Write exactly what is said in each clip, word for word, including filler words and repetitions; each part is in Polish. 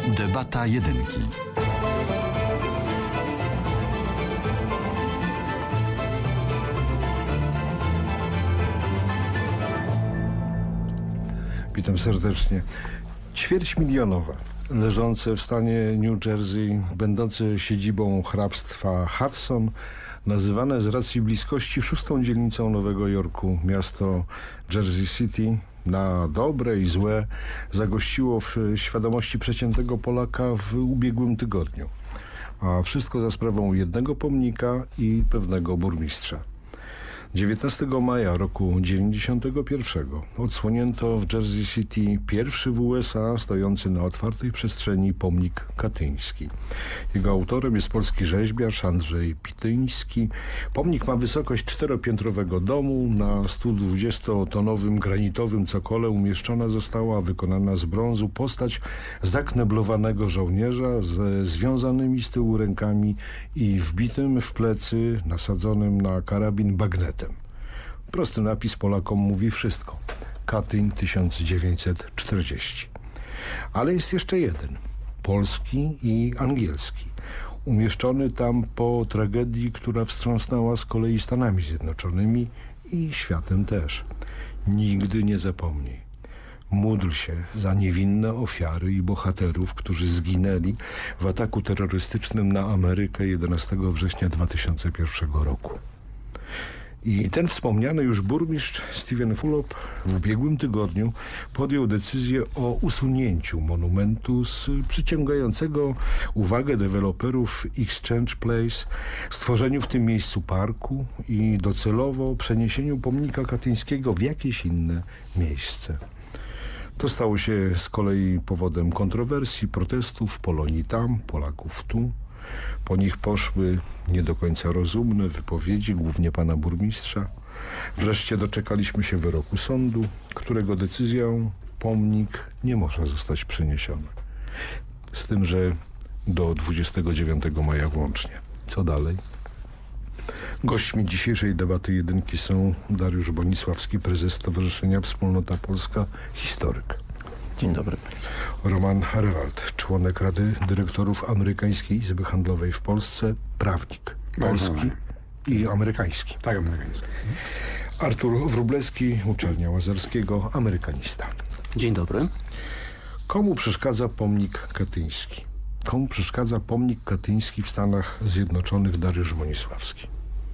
Debata jedynki. Witam serdecznie. Ćwierćmilionowe, leżące w stanie New Jersey, będące siedzibą hrabstwa Hudson, nazywane z racji bliskości szóstą dzielnicą Nowego Jorku, miasto Jersey City, na dobre i złe, zagościło w świadomości przeciętnego Polaka w ubiegłym tygodniu. A wszystko za sprawą jednego pomnika i pewnego burmistrza. dziewiętnastego maja roku dziewięćdziesiątego pierwszego odsłonięto w Jersey City pierwszy w U S A stojący na otwartej przestrzeni pomnik katyński. Jego autorem jest polski rzeźbiarz Andrzej Pityński. Pomnik ma wysokość czteropiętrowego domu. Na stu dwudziestotonowym granitowym cokole umieszczona została wykonana z brązu postać zakneblowanego żołnierza ze związanymi z tyłu rękami i wbitym w plecy, nasadzonym na karabin bagnetem. Prosty napis Polakom mówi wszystko. Katyń tysiąc dziewięćset czterdzieści. Ale jest jeszcze jeden. Polski i angielski. Umieszczony tam po tragedii, która wstrząsnęła z kolei Stanami Zjednoczonymi i światem też. Nigdy nie zapomnij. Módl się za niewinne ofiary i bohaterów, którzy zginęli w ataku terrorystycznym na Amerykę jedenastego września dwa tysiące pierwszego roku. I ten wspomniany już burmistrz Stephen Fulop w ubiegłym tygodniu podjął decyzję o usunięciu monumentu z przyciągającego uwagę deweloperów Exchange Place, stworzeniu w tym miejscu parku i docelowo przeniesieniu pomnika katyńskiego w jakieś inne miejsce. To stało się z kolei powodem kontrowersji, protestów, Polonii tam, Polaków tu. Po nich poszły nie do końca rozumne wypowiedzi, głównie pana burmistrza. Wreszcie doczekaliśmy się wyroku sądu, którego decyzją pomnik nie może zostać przeniesiony. Z tym, że do dwudziestego dziewiątego maja włącznie. Co dalej? Gośćmi dzisiejszej debaty jedynki są Dariusz Bonisławski, prezes Stowarzyszenia Wspólnota Polska, historyk. Dzień dobry Państwu. Roman Rewald, członek Rady Dyrektorów Amerykańskiej Izby Handlowej w Polsce, prawnik polski i amerykański. Tak, amerykański. Artur Wróblewski, Uczelnia Łazarskiego, amerykanista. Dzień dobry. Komu przeszkadza pomnik katyński? Komu przeszkadza pomnik katyński w Stanach Zjednoczonych, Dariusz Bonisławski?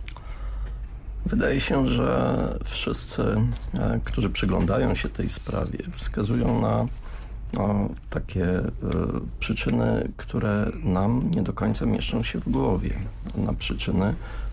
Wydaje się, że wszyscy, którzy przyglądają się tej sprawie, wskazują na no, takie y, przyczyny, które nam nie do końca mieszczą się w głowie. Na przyczyny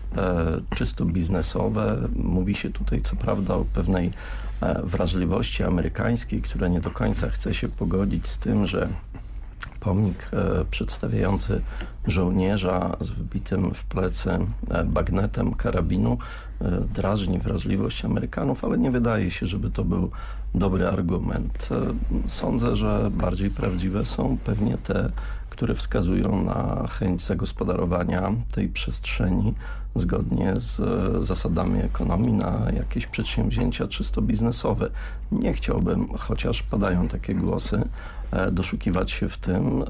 y, czysto biznesowe. Mówi się tutaj co prawda o pewnej y, wrażliwości amerykańskiej, która nie do końca chce się pogodzić z tym, że pomnik e, przedstawiający żołnierza z wbitym w plecy e, bagnetem karabinu e, drażni wrażliwość Amerykanów, ale nie wydaje się, żeby to był dobry argument. E, sądzę, że bardziej prawdziwe są pewnie te, które wskazują na chęć zagospodarowania tej przestrzeni zgodnie z e, zasadami ekonomii na jakieś przedsięwzięcia czysto biznesowe. Nie chciałbym, chociaż padają takie głosy, e, doszukiwać się w tym e,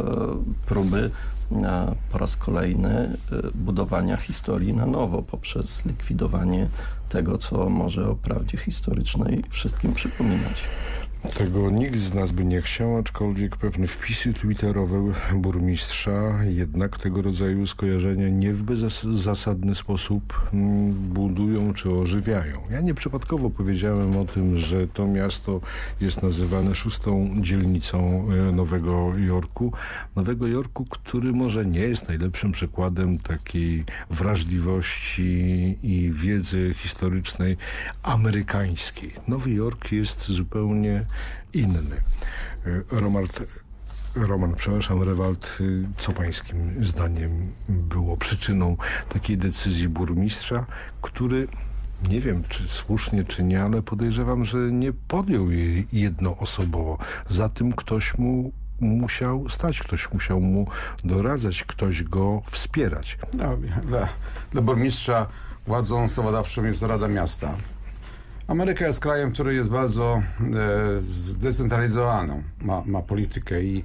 próby e, po raz kolejny e, budowania historii na nowo poprzez likwidowanie tego, co może o prawdzie historycznej wszystkim przypominać. Tego nikt z nas by nie chciał, aczkolwiek pewne wpisy twitterowe burmistrza jednak tego rodzaju skojarzenia nie w bezzasadny sposób budują czy ożywiają. Ja nieprzypadkowo powiedziałem o tym, że to miasto jest nazywane szóstą dzielnicą Nowego Jorku. Nowego Jorku, który może nie jest najlepszym przykładem takiej wrażliwości i wiedzy historycznej amerykańskiej. Nowy Jork jest zupełnie inny. Roman, Roman, przepraszam, Rewald, co pańskim zdaniem było przyczyną takiej decyzji burmistrza, który, nie wiem czy słusznie czy nie, ale podejrzewam, że nie podjął jej jednoosobowo. Za tym ktoś mu musiał stać, ktoś musiał mu doradzać, ktoś go wspierać. No, dla, dla burmistrza władzą ustawodawczą jest Rada Miasta. Ameryka jest krajem, który jest bardzo e, zdecentralizowaną, ma, ma politykę i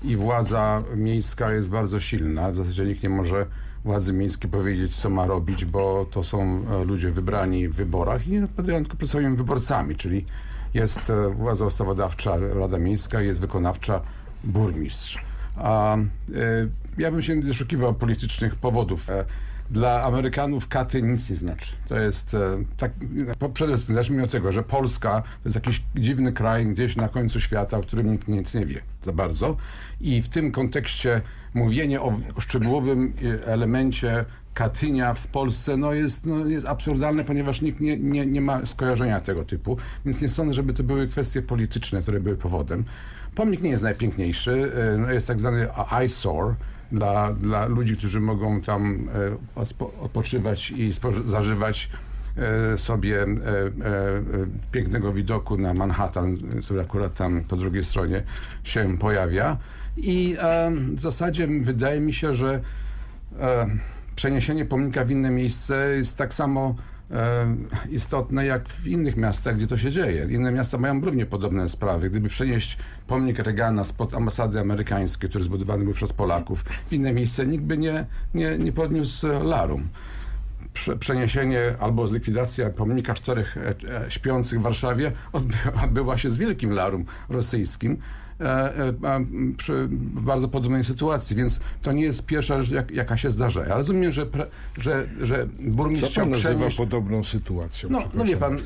i władza miejska jest bardzo silna. W zasadzie nikt nie może władzy miejskiej powiedzieć, co ma robić, bo to są ludzie wybrani w wyborach i nie odpowiadają tylko przed swoimi wyborcami, czyli jest władza ustawodawcza, Rada Miejska, jest wykonawcza, burmistrz. A, y, ja bym się nie doszukiwał politycznych powodów. Dla Amerykanów Katy nic nie znaczy. To jest tak, przede wszystkim zacznijmy od tego, że Polska to jest jakiś dziwny kraj gdzieś na końcu świata, o którym nikt nic nie wie za bardzo. I w tym kontekście mówienie o, o szczegółowym elemencie Katynia w Polsce no jest, no jest absurdalne, ponieważ nikt nie, nie, nie ma skojarzenia tego typu. Więc nie sądzę, żeby to były kwestie polityczne, które były powodem. Pomnik nie jest najpiękniejszy. Jest tak zwany eyesore. Dla, dla ludzi, którzy mogą tam e, odpoczywać i spo, zażywać e, sobie e, e, pięknego widoku na Manhattan, który akurat tam po drugiej stronie się pojawia. I e, w zasadzie wydaje mi się, że e, przeniesienie pomnika w inne miejsce jest tak samo istotne jak w innych miastach, gdzie to się dzieje. Inne miasta mają równie podobne sprawy. Gdyby przenieść pomnik Reagana spod ambasady amerykańskiej, który zbudowany był przez Polaków, w inne miejsce, nikt by nie, nie, nie podniósł larum. Prze, przeniesienie albo likwidacja pomnika czterech e, e, śpiących w Warszawie odbyła, odbyła się z wielkim larum rosyjskim. Przy bardzo podobnej sytuacji, więc to nie jest pierwsza rzecz, jak, jaka się zdarza. Ja rozumiem, że, że, że burmistrz Co pan nazywa przenieść... podobną sytuacją? No, no wie pan,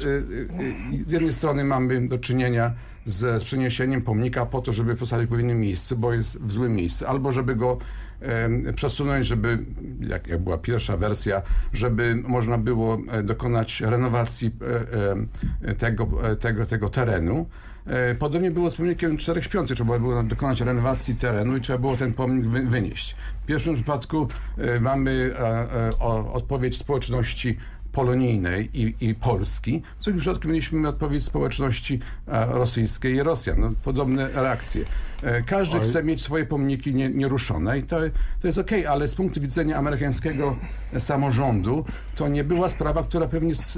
z jednej strony mamy do czynienia z, z przeniesieniem pomnika po to, żeby postawić w innym miejscu, bo jest w złym miejscu, albo żeby go e, przesunąć, żeby, jak, jak była pierwsza wersja, żeby można było dokonać renowacji e, e, tego, tego, tego terenu. Podobnie było z pomnikiem Czterech Śpiących. Trzeba było dokonać renowacji terenu i trzeba było ten pomnik wy, wynieść. W pierwszym przypadku y, mamy a, a, o, odpowiedź społeczności polonijnej i, i Polski. W drugim przypadku mieliśmy odpowiedź społeczności a, rosyjskiej i Rosjan. No, podobne reakcje. E, każdy Oj. chce mieć swoje pomniki nie, nieruszone i to, to jest okej, ale z punktu widzenia amerykańskiego samorządu to nie była sprawa, która pewnie s,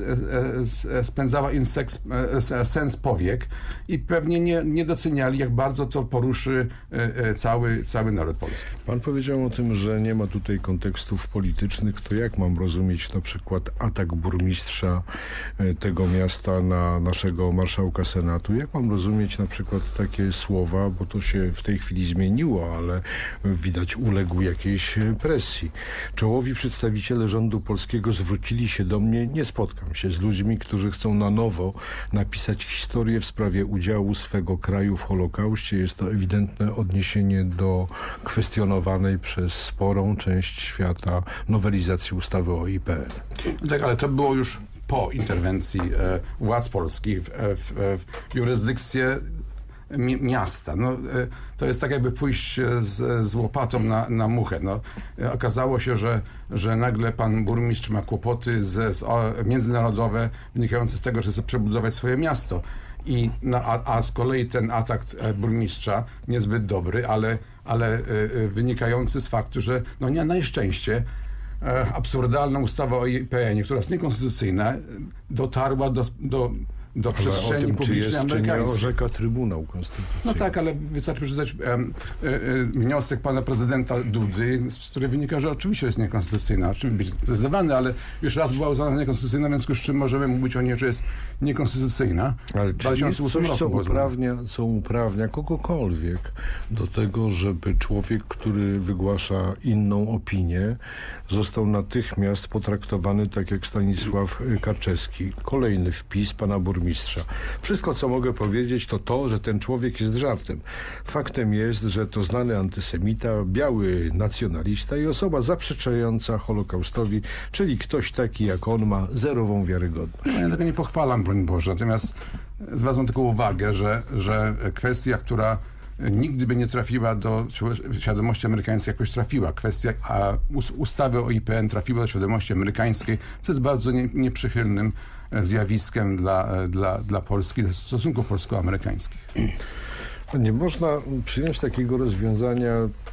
s, spędzała im seks, s, sens powiek i pewnie nie, nie doceniali, jak bardzo to poruszy e, cały, cały naród polski. Pan powiedział o tym, że nie ma tutaj kontekstów politycznych. To jak mam rozumieć na przykład atak burmistrza tego miasta na naszego marszałka Senatu? Jak mam rozumieć na przykład takie słowa, bo to się w tej chwili zmieniło, ale widać uległ jakiejś presji. Czołowi przedstawiciele rządu polskiego zwrócili się do mnie, nie spotkam się z ludźmi, którzy chcą na nowo napisać historię w sprawie udziału swego kraju w Holokauście. Jest to ewidentne odniesienie do kwestionowanej przez sporą część świata nowelizacji ustawy o I P N. Tak, ale to było już po interwencji e, władz polskich w, w, w jurysdykcję mi, miasta. No, e, to jest tak jakby pójść z, z łopatą na, na muchę. No, e, okazało się, że, że nagle pan burmistrz ma kłopoty z, z, o, międzynarodowe wynikające z tego, że chce przebudować swoje miasto. I na, a, a z kolei ten atak e, burmistrza niezbyt dobry, ale, ale e, e, wynikający z faktu, że no nie, na szczęście absurdalna ustawa o I P N ie, która jest niekonstytucyjna, dotarła do, do, do przestrzeni tym, publicznej czy jest, amerykańskiej. Czy nie orzeka Trybunał Konstytucyjny. No tak, ale wystarczy przeczytać e, e, wniosek pana prezydenta Dudy, z którego wynika, że oczywiście jest niekonstytucyjna. Oczywiście być zdecydowany, ale już raz była uznana niekonstytucyjna, w związku z czym możemy mówić o niej, że jest niekonstytucyjna. Ale czy jest coś, co uprawnia, co uprawnia kogokolwiek do tego, żeby człowiek, który wygłasza inną opinię, został natychmiast potraktowany tak jak Stanisław Karczewski. Kolejny wpis pana burmistrza. Wszystko, co mogę powiedzieć, to to, że ten człowiek jest żartem. Faktem jest, że to znany antysemita, biały nacjonalista i osoba zaprzeczająca Holokaustowi, czyli ktoś taki jak on ma zerową wiarygodność. No, ja tego nie pochwalam, broń Boże. Natomiast zwracam tylko uwagę, że, że kwestia, która nigdy by nie trafiła do świadomości amerykańskiej, jakoś trafiła. Kwestia a ustawy o I P N trafiła do świadomości amerykańskiej, co jest bardzo nie, nieprzychylnym zjawiskiem dla, dla, dla Polski, dla stosunków polsko-amerykańskich. Nie można przyjąć takiego rozwiązania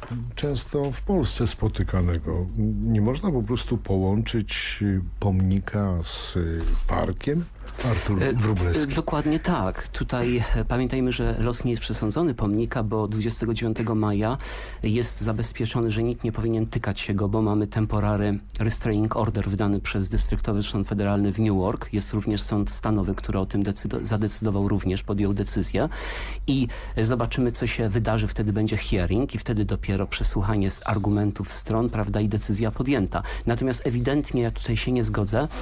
często w Polsce spotykanego. Nie można po prostu połączyć pomnika z parkiem? Artur Wróblewski. Dokładnie tak. Tutaj pamiętajmy, że los nie jest przesądzony pomnika, bo dwudziestego dziewiątego maja jest zabezpieczony, że nikt nie powinien tykać się go, bo mamy temporary restraining order wydany przez Dystryktowy Sąd Federalny w Newark. Jest również sąd stanowy, który o tym decydo- zadecydował również, podjął decyzję i zobaczymy, co się wydarzy. Wtedy będzie hearing i wtedy dopiero przesłuchanie z argumentów stron, prawda, i decyzja podjęta. Natomiast ewidentnie ja tutaj się nie zgodzę yy,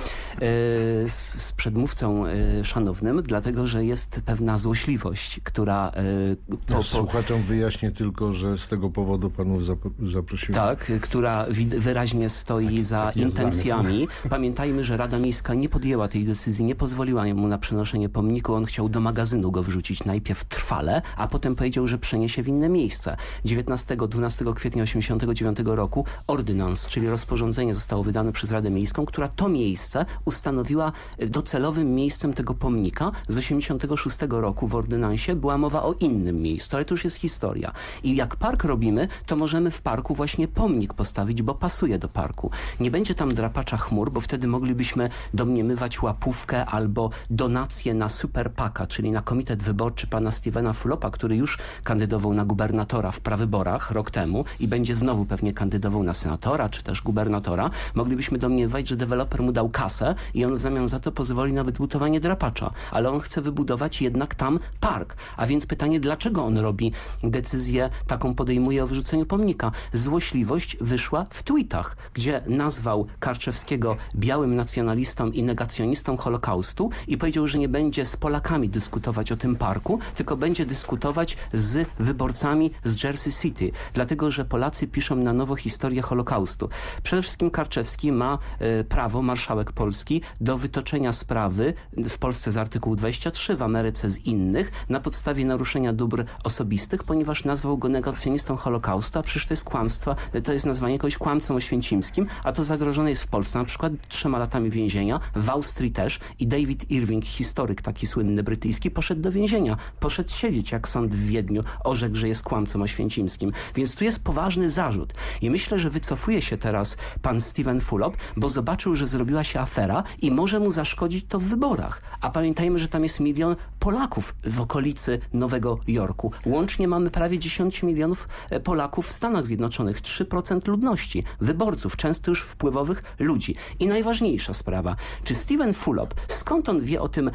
z, z przedmówcą yy, szanownym, dlatego, że jest pewna złośliwość, która... Yy, po, po... Słuchaczom wyjaśnię tylko, że z tego powodu panów zap- zaprosiłem. Tak, która wi- wyraźnie stoi tak, za tak intencjami. Pamiętajmy, że Rada Miejska nie podjęła tej decyzji, nie pozwoliła mu na przenoszenie pomniku. On chciał do magazynu go wrzucić najpierw trwale, a potem powiedział, że przeniesie w inne miejsce. dziewiętnastego dwunastego kwietnia osiemdziesiątego dziewiątego roku ordynans, czyli rozporządzenie, zostało wydane przez Radę Miejską, która to miejsce ustanowiła docelowym miejscem tego pomnika. Z osiemdziesiątego szóstego roku w ordynansie była mowa o innym miejscu, ale to już jest historia. I jak park robimy, to możemy w parku właśnie pomnik postawić, bo pasuje do parku. Nie będzie tam drapacza chmur, bo wtedy moglibyśmy domniemywać łapówkę albo donację na Super PACa, czyli na komitet wyborczy pana Stevena Fullopa, który już kandydował na gubernatora w prawyborach rok temu i będzie znowu pewnie kandydował na senatora, czy też gubernatora. Moglibyśmy domniemywać, że deweloper mu dał kasę i on w zamian za to pozwoli na wybudowanie drapacza. Ale on chce wybudować jednak tam park. A więc pytanie, dlaczego on robi decyzję taką, podejmuje o wyrzuceniu pomnika? Złośliwość wyszła w tweetach, gdzie nazwał Karczewskiego białym nacjonalistą i negacjonistą Holokaustu i powiedział, że nie będzie z Polakami dyskutować o tym parku, tylko będzie dyskutować z wyborcami z Jersey City. Dlatego, że Polacy piszą na nowo historię Holokaustu. Przede wszystkim Karczewski ma e, prawo, marszałek Polski, do wytoczenia sprawy w Polsce z artykułu dwudziestego trzeciego, w Ameryce z innych, na podstawie naruszenia dóbr osobistych, ponieważ nazwał go negacjonistą Holokaustu, a przecież to jest kłamstwo, to jest nazwanie kogoś kłamcą oświęcimskim, a to zagrożone jest w Polsce na przykład trzema latami więzienia, w Austrii też i David Irving, historyk taki słynny brytyjski, poszedł do więzienia, poszedł siedzieć, jak sąd w Wiedniu orzekł, że jest kłamcą oświęcimskim. Więc tu jest poważny zarzut. I myślę, że wycofuje się teraz pan Steven Fullop, bo zobaczył, że zrobiła się afera i może mu zaszkodzić to w wyborach. A pamiętajmy, że tam jest milion Polaków w okolicy Nowego Jorku. Łącznie mamy prawie dziesięć milionów Polaków w Stanach Zjednoczonych. trzy procent ludności, wyborców, często już wpływowych ludzi. I najważniejsza sprawa, czy Steven Fullop, skąd on wie o tym,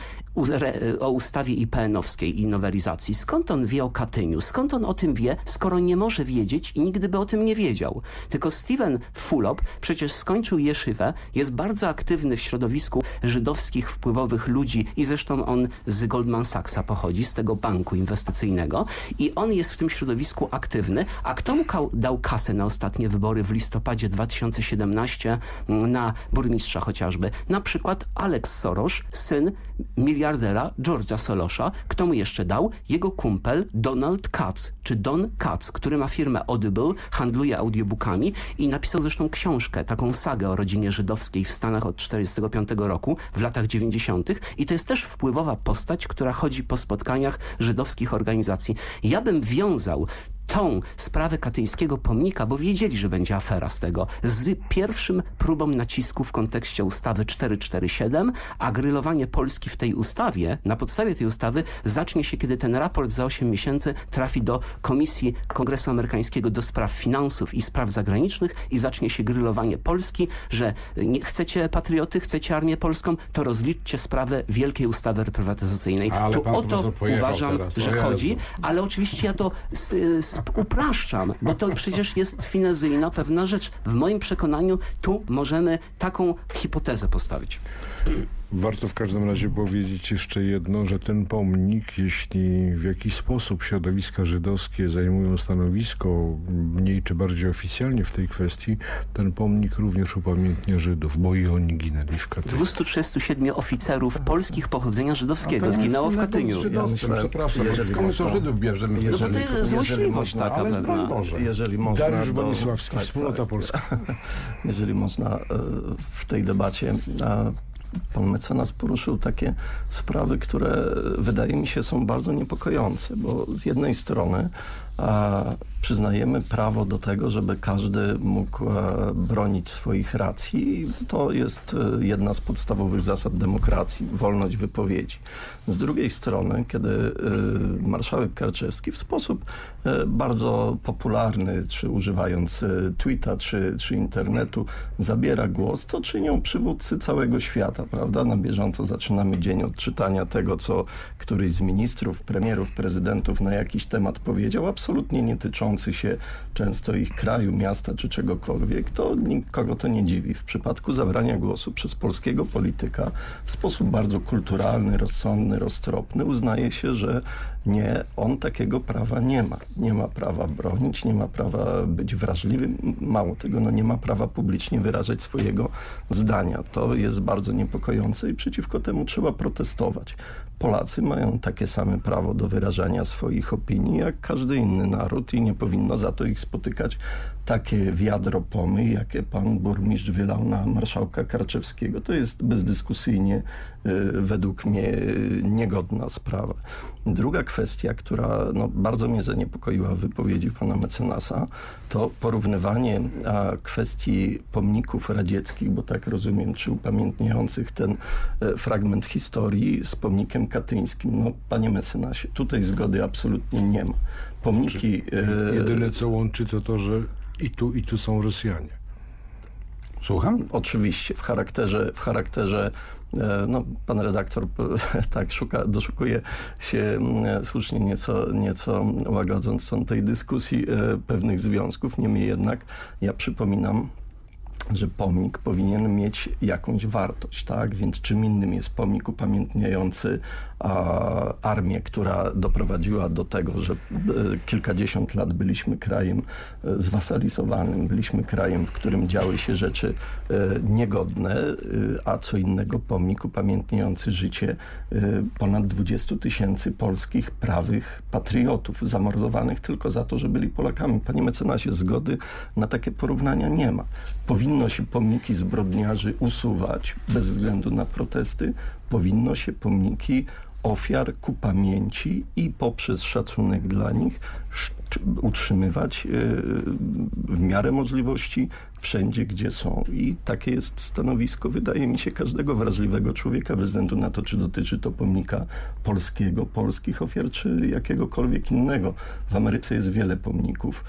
o ustawie I P N-owskiej i nowelizacji? Skąd on wie o Katyniu? Skąd on o tym wie, skoro nie może wiedzieć i nigdy by o tym nie wiedział? Tylko Steven Fullop przecież skończył jeszywę, jest bardzo aktywny w środowisku żydowskich wpływowych ludzi i zresztą on z Goldman Sachsa pochodzi, z tego banku inwestycyjnego i on jest w tym środowisku aktywny, a kto mu dał kasę na ostatnie wybory w listopadzie dwa tysiące siedemnastego na burmistrza chociażby? Na przykład Alex Soros, syn miliardera George'a Soros'a. Kto mu jeszcze dał? Jego kumpel Donald Katz, czy Don Katz, który ma firmę Audible, handluje audiobookami i napisał zresztą książkę, taką sagę o rodzinie żydowskiej w Stanach od tysiąc dziewięćset czterdziestego piątego roku, w latach dziewięćdziesiątych i to jest też wpływowa postać, która chodzi po spotkaniach żydowskich organizacji. Ja bym wiązał tą sprawę katyńskiego pomnika, bo wiedzieli, że będzie afera z tego, z pierwszym próbą nacisku w kontekście ustawy czterysta czterdzieści siedem, a grylowanie Polski w tej ustawie, na podstawie tej ustawy, zacznie się, kiedy ten raport za osiem miesięcy trafi do Komisji Kongresu Amerykańskiego do spraw finansów i spraw zagranicznych i zacznie się grylowanie Polski, że nie chcecie patrioty, chcecie armię polską, to rozliczcie sprawę wielkiej ustawy reprywatyzacyjnej. Ale tu o to uważam, teraz. że chodzi, ale oczywiście ja to z, z, upraszczam, bo to przecież jest finezyjna pewna rzecz. W moim przekonaniu tu możemy taką hipotezę postawić. Warto w każdym razie powiedzieć jeszcze jedno, że ten pomnik, jeśli w jakiś sposób środowiska żydowskie zajmują stanowisko mniej czy bardziej oficjalnie w tej kwestii, ten pomnik również upamiętnia Żydów, bo i oni ginęli w Katyniu. dwieście trzydziestu siedmiu oficerów polskich pochodzenia żydowskiego zginęło w Katyniu. Ja myślę, przepraszam, skąd to Żydów bierzemy? No bo to jest złośliwość można, taka pewna. Jeżeli można, Dariusz do, Bonisławski, tak, Wspólnota tak, Polska. Jeżeli można w tej debacie, pan mecenas poruszył takie sprawy, które wydaje mi się są bardzo niepokojące, bo z jednej strony a przyznajemy prawo do tego, żeby każdy mógł bronić swoich racji. To jest jedna z podstawowych zasad demokracji, wolność wypowiedzi. Z drugiej strony, kiedy marszałek Karczewski w sposób bardzo popularny, czy używając tweeta, czy, czy internetu, zabiera głos, co czynią przywódcy całego świata, prawda? Na bieżąco zaczynamy dzień od czytania tego, co któryś z ministrów, premierów, prezydentów na jakiś temat powiedział, absolutnie nie tyczący się często ich kraju, miasta czy czegokolwiek, to nikogo to nie dziwi. W przypadku zabrania głosu przez polskiego polityka w sposób bardzo kulturalny, rozsądny, roztropny uznaje się, że nie, on takiego prawa nie ma. Nie ma prawa bronić, nie ma prawa być wrażliwym. Mało tego, no nie ma prawa publicznie wyrażać swojego zdania. To jest bardzo niepokojące i przeciwko temu trzeba protestować. Polacy mają takie same prawo do wyrażania swoich opinii jak każdy inny naród i nie powinno za to ich spotykać takie wiadro pomyj, jakie pan burmistrz wylał na marszałka Karczewskiego. To jest bezdyskusyjnie y, według mnie y, niegodna sprawa. Druga kwestia, która no, bardzo mnie zaniepokoiła w wypowiedzi pana mecenasa, to porównywanie a, kwestii pomników radzieckich, bo tak rozumiem, czy upamiętniających ten e, fragment historii z pomnikiem katyńskim. No, panie mecenasie, tutaj zgody absolutnie nie ma. Pomniki... E, Jedyne, co łączy, to to, że i tu, i tu są Rosjanie. Słucham? Oczywiście, w charakterze, w charakterze no, pan redaktor tak szuka, doszukuje się słusznie nieco, nieco łagodząc ton tej dyskusji pewnych związków. Niemniej jednak ja przypominam, że pomnik powinien mieć jakąś wartość, tak? Więc czym innym jest pomnik upamiętniający a, armię, która doprowadziła do tego, że e, kilkadziesiąt lat byliśmy krajem e, zwasalizowanym, byliśmy krajem, w którym działy się rzeczy e, niegodne, e, a co innego pomnik upamiętniający życie e, ponad dwudziestu tysięcy polskich prawych patriotów, zamordowanych tylko za to, że byli Polakami. Panie mecenasie, zgody na takie porównania nie ma. Powinno się pomniki zbrodniarzy usuwać bez względu na protesty. Powinno się pomniki ofiar ku pamięci i poprzez szacunek dla nich utrzymywać w miarę możliwości wszędzie, gdzie są. I takie jest stanowisko, wydaje mi się, każdego wrażliwego człowieka, bez względu na to, czy dotyczy to pomnika polskiego, polskich ofiar, czy jakiegokolwiek innego. W Ameryce jest wiele pomników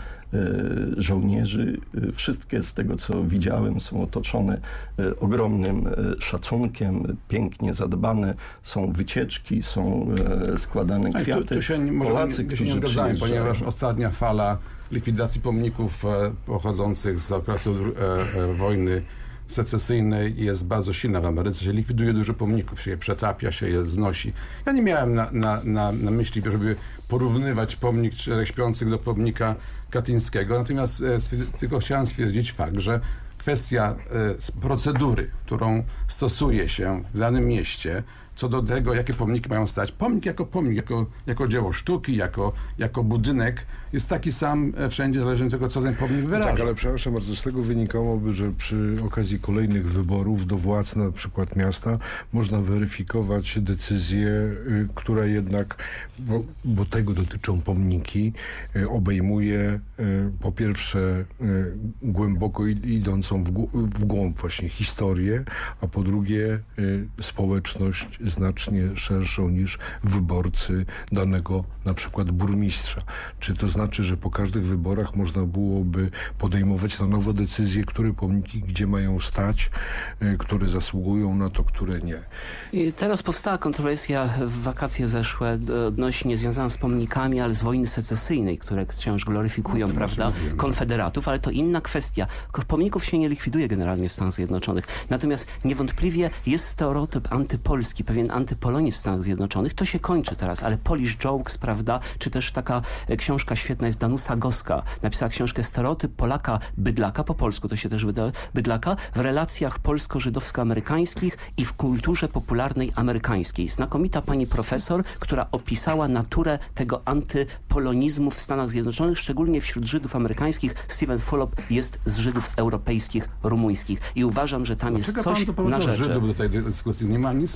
żołnierzy. Wszystkie z tego, co widziałem, są otoczone ogromnym szacunkiem, pięknie zadbane. Są wycieczki, są składane kwiaty. Tu, tu się nie, może Polacy, nie, się nie zgadzałem, ponieważ ostatnia fala likwidacji pomników e, pochodzących z okresu e, e, wojny secesyjnej jest bardzo silna w Ameryce, się likwiduje dużo pomników, się je przetapia, się je znosi. Ja nie miałem na, na, na, na myśli, żeby porównywać pomnik Czterech Śpiących do pomnika katyńskiego, natomiast e, tylko chciałem stwierdzić fakt, że kwestia e, procedury, którą stosuje się w danym mieście, co do tego, jakie pomniki mają stać. Pomnik jako pomnik, jako, jako dzieło sztuki, jako, jako budynek jest taki sam wszędzie, zależnie od tego, co ten pomnik wyraża. Tak, ale przepraszam bardzo, z tego wynikałoby, że przy okazji kolejnych wyborów do władz, na przykład miasta, można weryfikować decyzję, y, która jednak, bo, bo tego dotyczą pomniki, y, obejmuje y, po pierwsze y, głęboko idącą w, w głąb właśnie historię, a po drugie y, społeczność znacznie szerszą niż wyborcy danego na przykład burmistrza. Czy to znaczy, że po każdych wyborach można byłoby podejmować na nowo decyzje, które pomniki gdzie mają stać, które zasługują na to, które nie? I teraz powstała kontrowersja w wakacje zeszłe odnośnie związana z pomnikami, ale z wojny secesyjnej, które wciąż gloryfikują, no, prawda, konfederatów, ale to inna kwestia. Pomników się nie likwiduje generalnie w Stanach Zjednoczonych. Natomiast niewątpliwie jest stereotyp antypolski, pewien antypolonizm w Stanach Zjednoczonych. To się kończy teraz, ale Polish Jokes, prawda, czy też taka książka świetna jest Danusa Goska. Napisała książkę Stereotyp Polaka Bydlaka, po polsku to się też wyda, Bydlaka, w relacjach polsko-żydowsko-amerykańskich i w kulturze popularnej amerykańskiej. Znakomita pani profesor, która opisała naturę tego antypolonizmu w Stanach Zjednoczonych, szczególnie wśród Żydów amerykańskich. Stephen Fulop jest z Żydów europejskich, rumuńskich. I uważam, że tam Dlaczego jest coś pan na rzeczy. Żydów do tej dyskusji? Nie ma nic wspólnego z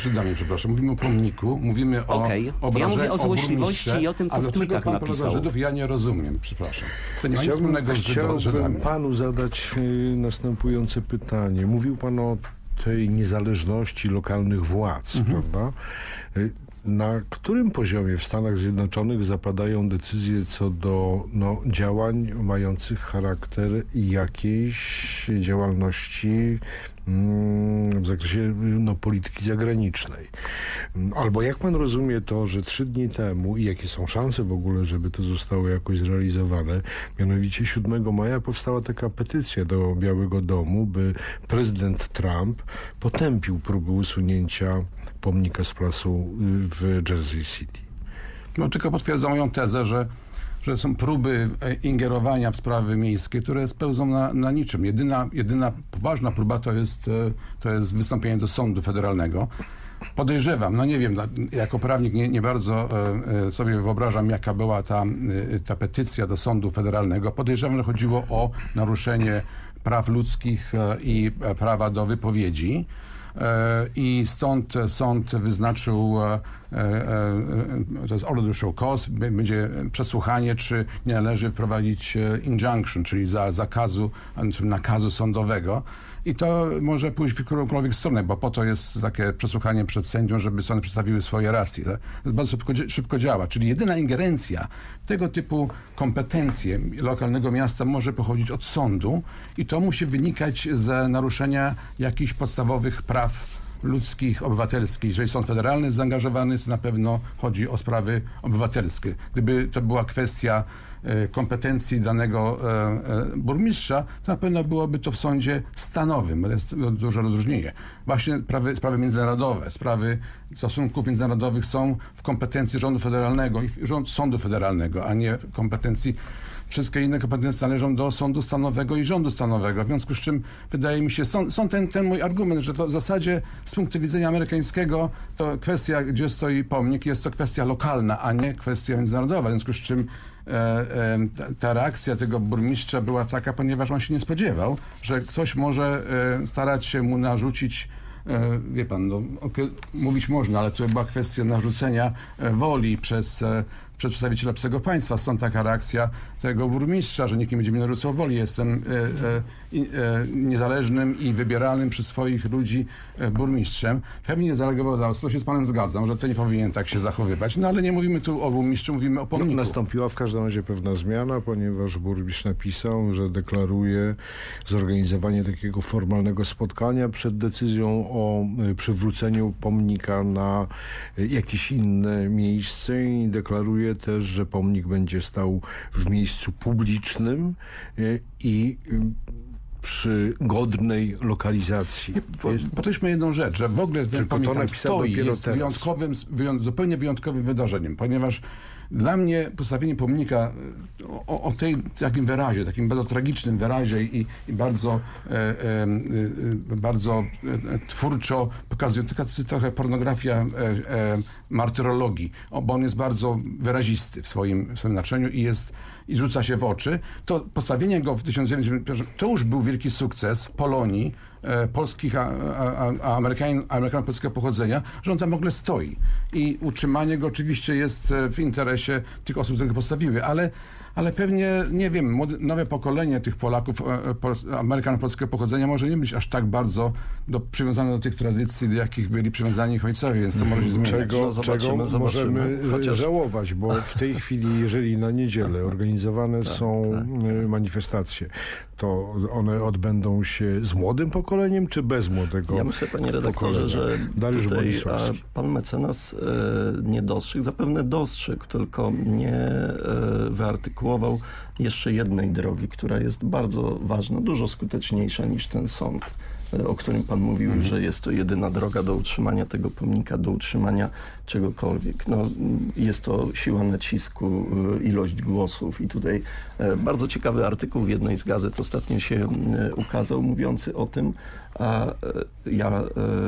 Żydami, przepraszam. Mówimy o pomniku, mówimy o Okej. obrazie, Ja mówię o złośliwości burmistrze, i o tym, co ale w dlaczego tweetach pan polega napisał. Żydów, ja nie rozumiem, przepraszam. To nie ma nic Chciałbym, wspólnego z Żydo- Żydami. chciałbym panu zadać y, następujące pytanie. Mówił pan o tej niezależności lokalnych władz, Mhm. prawda? Y, Na którym poziomie w Stanach Zjednoczonych zapadają decyzje co do no, działań mających charakter jakiejś działalności mm, w zakresie no, polityki zagranicznej? Albo jak pan rozumie to, że trzy dni temu i jakie są szanse w ogóle, żeby to zostało jakoś zrealizowane, mianowicie siódmego maja powstała taka petycja do Białego Domu, by prezydent Trump potępił próbę usunięcia pomnika z placu w Jersey City. No, tylko potwierdza moją tezę, że, że są próby ingerowania w sprawy miejskie, które spełzą na, na niczym. Jedyna, jedyna poważna próba to jest, to jest wystąpienie do sądu federalnego. Podejrzewam, no nie wiem, jako prawnik nie, nie bardzo sobie wyobrażam, jaka była ta, ta petycja do sądu federalnego. Podejrzewam, że chodziło o naruszenie praw ludzkich i prawa do wypowiedzi. I stąd sąd wyznaczył, to jest order to show cause, będzie przesłuchanie, czy nie należy wprowadzić injunction, czyli za, zakazu, nakazu sądowego. I to może pójść w którąkolwiek stronę, bo po to jest takie przesłuchanie przed sędzią, żeby sądy przedstawiły swoje racje. To bardzo szybko, szybko działa. Czyli jedyna ingerencja tego typu kompetencje lokalnego miasta może pochodzić od sądu i to musi wynikać z naruszenia jakichś podstawowych praw ludzkich, obywatelskich. Jeżeli sąd federalny jest zaangażowany, to na pewno chodzi o sprawy obywatelskie. Gdyby to była kwestia kompetencji danego burmistrza, to na pewno byłoby to w sądzie stanowym. Jest duże rozróżnienie. Właśnie sprawy, sprawy międzynarodowe, sprawy stosunków międzynarodowych są w kompetencji rządu federalnego i rząd, sądu federalnego, a nie w kompetencji. Wszystkie inne kompetencje należą do sądu stanowego i rządu stanowego. W związku z czym wydaje mi się, są, są ten, ten mój argument, że to w zasadzie z punktu widzenia amerykańskiego to kwestia, gdzie stoi pomnik, jest to kwestia lokalna, a nie kwestia międzynarodowa. W związku z czym e, e, ta, ta reakcja tego burmistrza była taka, ponieważ on się nie spodziewał, że ktoś może e, starać się mu narzucić, e, wie pan, no, okay, mówić można, ale to była kwestia narzucenia e, woli przez e, przez przedstawiciela psego państwa. Stąd taka reakcja tego burmistrza, że nikt nie będzie mi narzucał woli. Jestem e, e, e, niezależnym i wybieralnym przez swoich ludzi e, burmistrzem. Pewnie nie zareagował za ostro, się z panem zgadzam, że to nie powinien tak się zachowywać. No ale nie mówimy tu o burmistrzu, mówimy o pomniku. No, nastąpiła w każdym razie pewna zmiana, ponieważ burmistrz napisał, że deklaruje zorganizowanie takiego formalnego spotkania przed decyzją o y, przywróceniu pomnika na y, jakieś inne miejsce i deklaruje też, że pomnik będzie stał w miejscu publicznym y, i y, przy godnej lokalizacji. Podkreślmy jedną rzecz, że w ogóle ten pomnik tam stoi, jest wyjątkowym, wyjąt, zupełnie wyjątkowym wydarzeniem, ponieważ dla mnie postawienie pomnika o, o tej takim wyrazie, takim bardzo tragicznym wyrazie i, i bardzo, e, e, bardzo twórczo pokazujący trochę pornografia e, e, martyrologii, bo on jest bardzo wyrazisty w swoim, w swoim znaczeniu i jest i rzuca się w oczy, to postawienie go w tysiąc dziewięćset dziewięćdziesiątym pierwszym to już był wielki sukces Polonii, e, polskich, a, a, a Amerykan, Amerykanów polskiego pochodzenia, że on tam w ogóle stoi. I utrzymanie go oczywiście jest w interesie tych osób, które go postawiły, ale ale pewnie, nie wiem, młode, nowe pokolenie tych Polaków, e, pol, Amerykanów polskiego pochodzenia może nie być aż tak bardzo do, przywiązane do tych tradycji, do jakich byli przywiązani ich ojcowie, więc to może się zmieniać. Czego, no, zobaczymy, czego zobaczymy. możemy Chociaż... żałować, bo w tej chwili, jeżeli na niedzielę organizowane tak, są tak. manifestacje, to one odbędą się z młodym pokoleniem, czy bez młodego Ja myślę, panie redaktorze, pokolenia? że Dariusz tutaj Bonisławski. pan mecenas e, nie dostrzegł, zapewne dostrzegł, tylko nie e, wyartykułował jeszcze jednej drogi, która jest bardzo ważna, dużo skuteczniejsza niż ten sąd, o którym pan mówił, mhm. że jest to jedyna droga do utrzymania tego pomnika, do utrzymania czegokolwiek. No, jest to siła nacisku, ilość głosów i tutaj bardzo ciekawy artykuł w jednej z gazet ostatnio się ukazał, mówiący o tym, a ja e,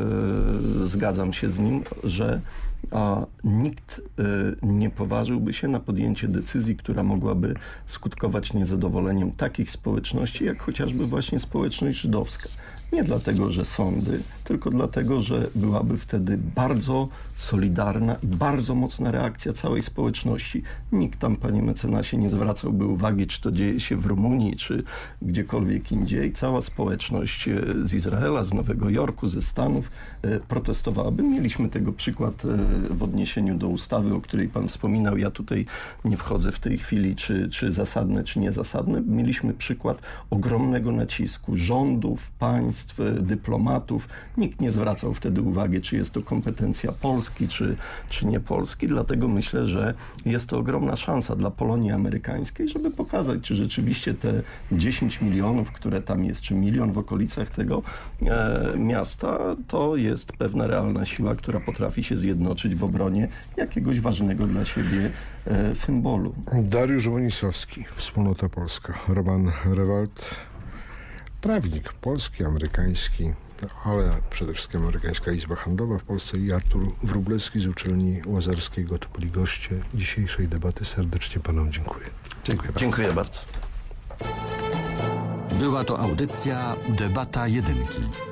zgadzam się z nim, że a nikt y, nie poważyłby się na podjęcie decyzji, która mogłaby skutkować niezadowoleniem takich społeczności, jak chociażby właśnie społeczność żydowska. Nie dlatego, że sądy, tylko dlatego, że byłaby wtedy bardzo solidarna i bardzo mocna reakcja całej społeczności. Nikt tam, panie mecenasie, nie zwracałby uwagi, czy to dzieje się w Rumunii, czy gdziekolwiek indziej. Cała społeczność z Izraela, z Nowego Jorku, ze Stanów protestowałaby. Mieliśmy tego przykład w odniesieniu do ustawy, o której pan wspominał. Ja tutaj nie wchodzę w tej chwili, czy, czy zasadne, czy niezasadne. Mieliśmy przykład ogromnego nacisku rządów, państw, dyplomatów. Nikt nie zwracał wtedy uwagi, czy jest to kompetencja Polski, czy, czy nie Polski. Dlatego myślę, że jest to ogromna szansa dla Polonii amerykańskiej, żeby pokazać, czy rzeczywiście te dziesięć milionów, które tam jest, czy milion w okolicach tego e, miasta, to jest pewna realna siła, która potrafi się zjednoczyć w obronie jakiegoś ważnego dla siebie e, symbolu. Dariusz Wonisławski, Wspólnota Polska. Roman Rewald, prawnik polski, amerykański, ale przede wszystkim Amerykańska Izba Handlowa w Polsce, i Artur Wróblewski z Uczelni Łazarskiego. To byli goście dzisiejszej debaty. Serdecznie panom dziękuję. Dziękuję bardzo. Dziękuję bardzo. Była to audycja Debata Jedynki.